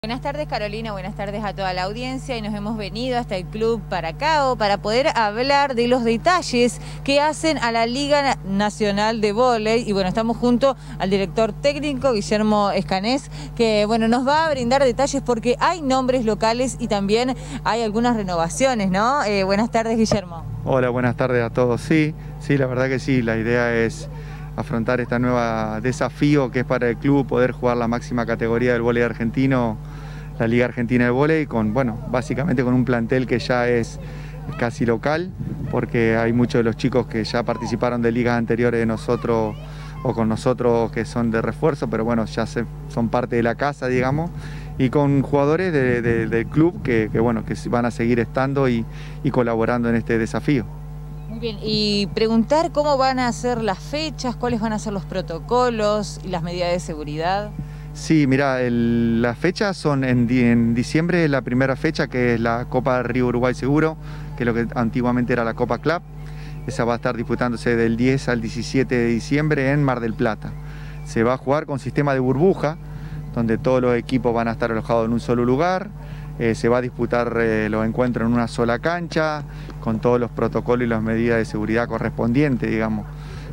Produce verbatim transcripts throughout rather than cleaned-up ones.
Buenas tardes, Carolina, buenas tardes a toda la audiencia, y nos hemos venido hasta el Club Paracao para poder hablar de los detalles que hacen a la Liga Nacional de Vóley. Y bueno, estamos junto al director técnico, Guillermo Escanés, que bueno, nos va a brindar detalles porque hay nombres locales y también hay algunas renovaciones, ¿no? Eh, buenas tardes, Guillermo. Hola, buenas tardes a todos. Sí, sí, la verdad que sí, la idea es afrontar este nuevo desafío que es para el club poder jugar la máxima categoría del vóley argentino, la Liga Argentina de Vóley, con, bueno, básicamente con un plantel que ya es casi local, porque hay muchos de los chicos que ya participaron de ligas anteriores de nosotros o con nosotros que son de refuerzo, pero bueno, ya se, son parte de la casa, digamos, y con jugadores de, de, del club que, que, bueno, que van a seguir estando y, y colaborando en este desafío. Muy bien, y preguntar cómo van a ser las fechas, cuáles van a ser los protocolos y las medidas de seguridad. Sí, mira, el, las fechas son en, en diciembre, la primera fecha, que es la Copa Río Uruguay Seguro, que es lo que antiguamente era la Copa Club. Esa va a estar disputándose del diez al diecisiete de diciembre en Mar del Plata. Se va a jugar con sistema de burbuja, donde todos los equipos van a estar alojados en un solo lugar. Eh, se va a disputar eh, los encuentros en una sola cancha, con todos los protocolos y las medidas de seguridad correspondientes, digamos.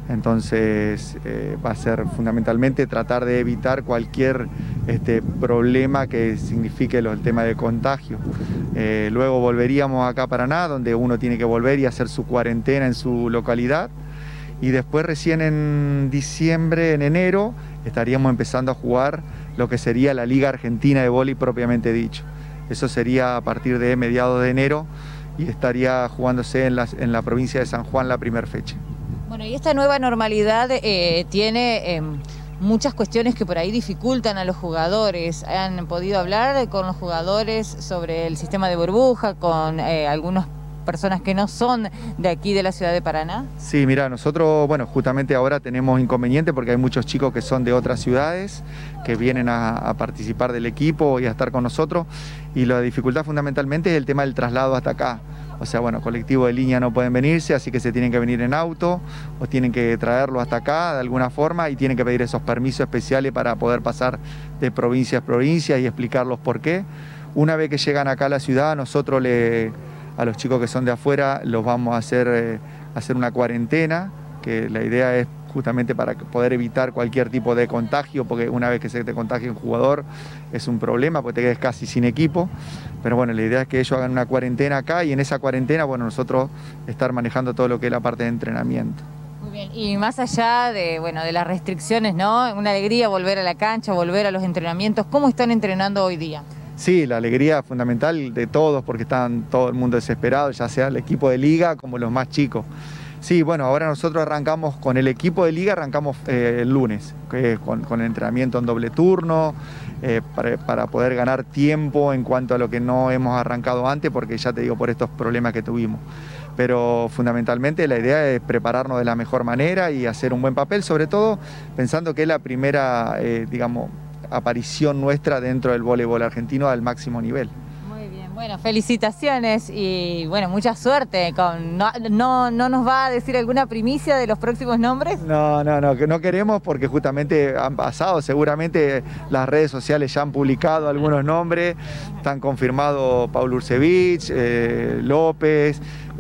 Entonces eh, va a ser fundamentalmente tratar de evitar cualquier este, problema que signifique lo, el tema de contagio. Eh, luego volveríamos acá a Paraná, donde uno tiene que volver y hacer su cuarentena en su localidad. Y después recién en diciembre, en enero, estaríamos empezando a jugar lo que sería la Liga Argentina de Vóley propiamente dicho. Eso sería a partir de mediados de enero y estaría jugándose en la, en la provincia de San Juan la primera fecha. Bueno, y esta nueva normalidad eh, tiene eh, muchas cuestiones que por ahí dificultan a los jugadores. ¿Han podido hablar con los jugadores sobre el sistema de burbuja, con eh, algunas personas que no son de aquí de la ciudad de Paraná? Sí, mira, nosotros, bueno, justamente ahora tenemos inconveniente porque hay muchos chicos que son de otras ciudades que vienen a, a participar del equipo y a estar con nosotros, y la dificultad fundamentalmente es el tema del traslado hasta acá. O sea, bueno, colectivos de línea no pueden venirse, así que se tienen que venir en auto o tienen que traerlo hasta acá de alguna forma y tienen que pedir esos permisos especiales para poder pasar de provincia a provincia y explicarlos por qué. Una vez que llegan acá a la ciudad, nosotros le, a los chicos que son de afuera los vamos a hacer, eh, hacer una cuarentena, que la idea es justamente para poder evitar cualquier tipo de contagio, porque una vez que se te contagia un jugador es un problema, porque te quedas casi sin equipo. Pero bueno, la idea es que ellos hagan una cuarentena acá y en esa cuarentena, bueno, nosotros estar manejando todo lo que es la parte de entrenamiento. Muy bien, y más allá de, bueno, de las restricciones, ¿no? Una alegría volver a la cancha, volver a los entrenamientos. ¿Cómo están entrenando hoy día? Sí, la alegría fundamental de todos, porque están todo el mundo desesperado, ya sea el equipo de liga como los más chicos. Sí, bueno, ahora nosotros arrancamos con el equipo de liga, arrancamos eh, el lunes, que es con, con el entrenamiento en doble turno, eh, para, para poder ganar tiempo en cuanto a lo que no hemos arrancado antes, porque ya te digo, por estos problemas que tuvimos. Pero fundamentalmente la idea es prepararnos de la mejor manera y hacer un buen papel, sobre todo pensando que es la primera, eh, digamos, aparición nuestra dentro del voleibol argentino al máximo nivel. Bueno, felicitaciones y bueno, mucha suerte. Con, no, no, ¿No nos va a decir alguna primicia de los próximos nombres? No, no, no, que no queremos porque justamente han pasado, seguramente las redes sociales ya han publicado algunos nombres, están confirmados Paul Ursevich, eh, López,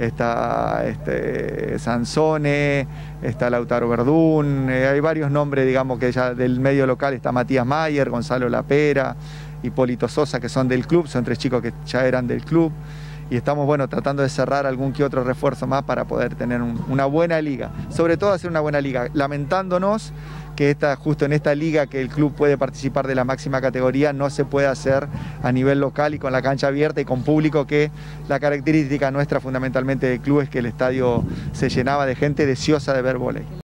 está este, Sansone, está Lautaro Verdún, eh, hay varios nombres, digamos, que ya del medio local está Matías Mayer, Gonzalo Lapera, Hipólito Sosa, que son del club, son tres chicos que ya eran del club, y estamos, bueno, tratando de cerrar algún que otro refuerzo más para poder tener un, una buena liga, sobre todo hacer una buena liga, lamentándonos que esta, justo en esta liga que el club puede participar de la máxima categoría no se puede hacer a nivel local y con la cancha abierta y con público, que la característica nuestra fundamentalmente del club es que el estadio se llenaba de gente deseosa de ver vóley.